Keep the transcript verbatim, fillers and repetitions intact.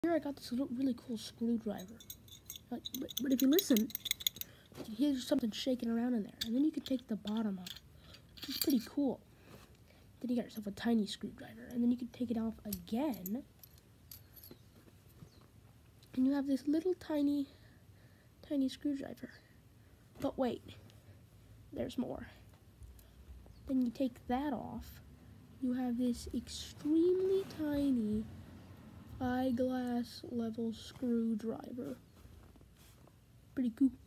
Here I got this little, really cool screwdriver. Like, but, but if you listen, you can hear something shaking around in there. And then you can take the bottom off, which is pretty cool. Then you got yourself a tiny screwdriver. And then you can take it off again. And you have this little tiny, tiny screwdriver. But wait, there's more. Then you take that off. You have this extremely tiny eyeglass level screwdriver. Pretty cool.